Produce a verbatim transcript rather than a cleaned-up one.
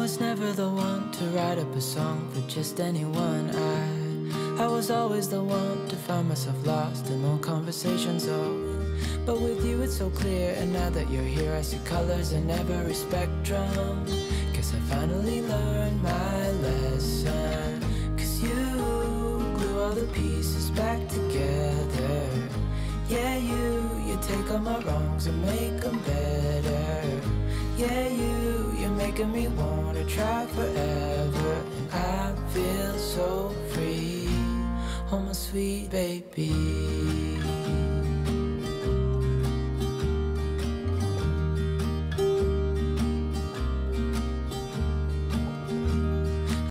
was never the one to write up a song for just anyone. I, I was always the one to find myself lost in long conversations. Oh, but with you it's so clear, and now that you're here I see colors in every spectrum. Guess I finally learned my lesson. Cause you glue all the pieces back together. Yeah, you, you take all my wrongs and make them better. Yeah, you, you're making me wanna try forever. And I feel so free, oh my sweet baby.